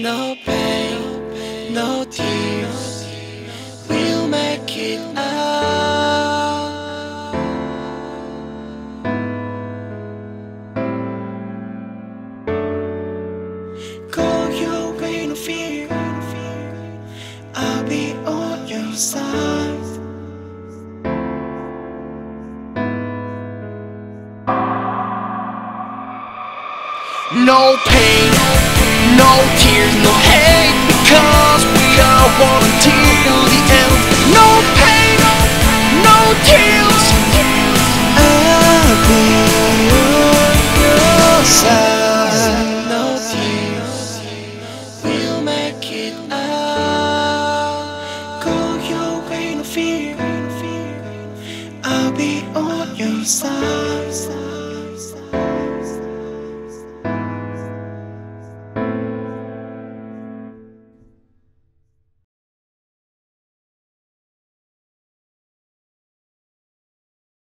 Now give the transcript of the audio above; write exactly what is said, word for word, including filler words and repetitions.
No pain, no tears, we'll make it out. Go your way, no fear, I'll be on your side. No pain, no tears, no hate, because we are one until the end. No pain, no tears, I'll be on your side. No tears, we'll make it out. Go your way, no fear, I'll be on your side.